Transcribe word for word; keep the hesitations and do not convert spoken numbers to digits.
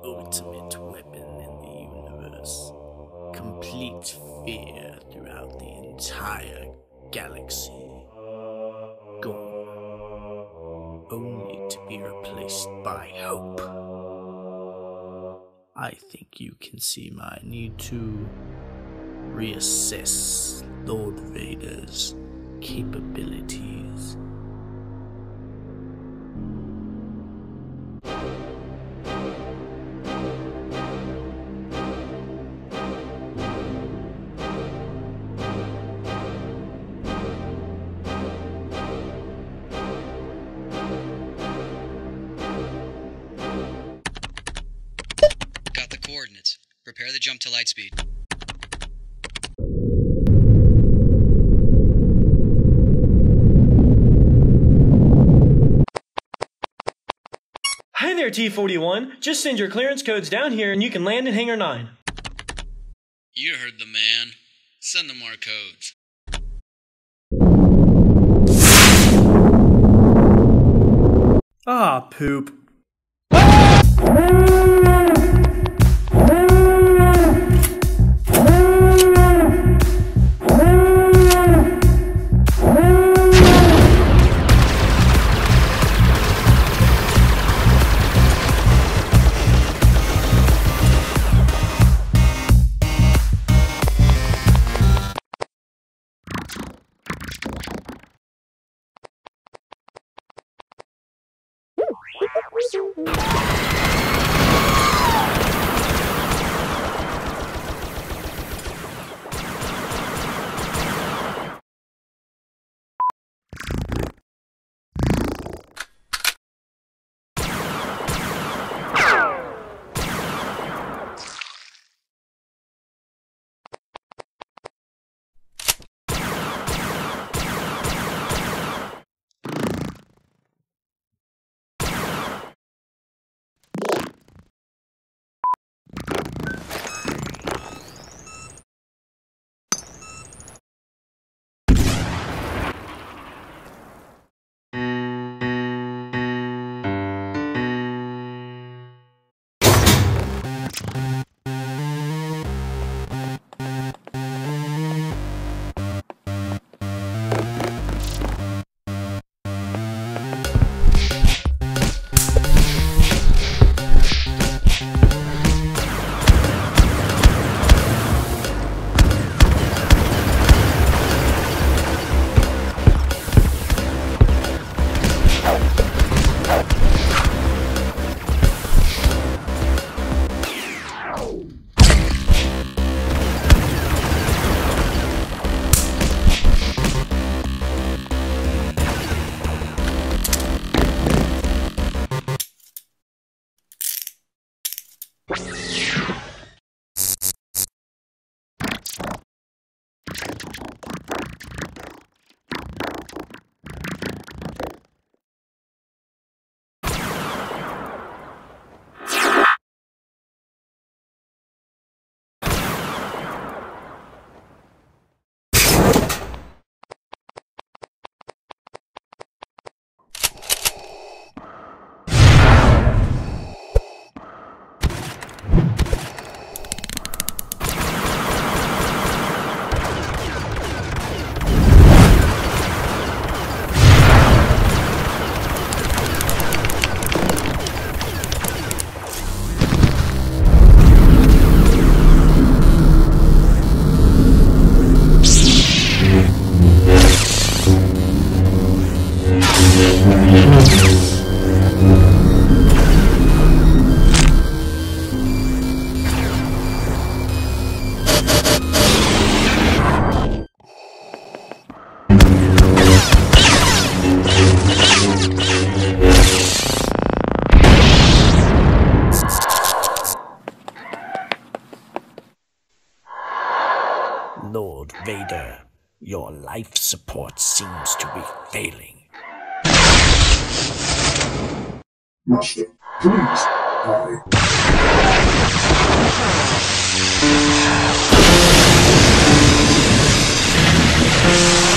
ultimate weapon in the universe. Complete fear throughout the entire galaxy. Gone, only to be replaced by hope. I think you can see my need to reassess Lord Vader's capabilities. Got the coordinates. Prepare the jump to lightspeed. Hi there, T forty-one. Just send your clearance codes down here and you can land in Hangar nine. You heard the man. Send them our codes. Ah, poop. Lord Vader, your life support seems to be failing. Master, please, I... You